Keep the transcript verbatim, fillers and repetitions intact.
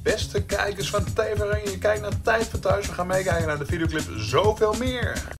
Beste kijkers van T V Oranje, je kijkt naar Tijd voor Thuis. We gaan meekijken naar de videoclip Zoveel Meer.